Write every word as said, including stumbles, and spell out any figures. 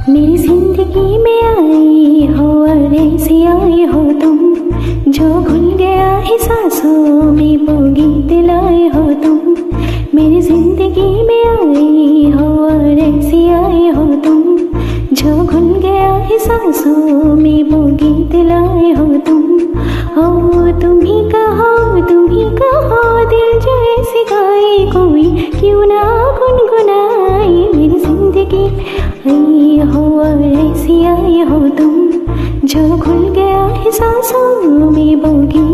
मेरी जिंदगी में आई हो और ऐसी आई हो तुम, जो घुल गया है सांसों में वो गीत लाए हो तुम। मेरी जिंदगी में आई हो और ऐसी आई हो तुम, जो घुल गया है सांसों में वो गीत लाए हो तुम। ओ तुम ही कहो, तुम ही कहो, दिल जो ऐसी गाए कोई क्यों ना गुनगुनाए। मेरी जिंदगी आई हो और ऐसी आई हो तुम, जो घुल गया है सांसों में वो गीत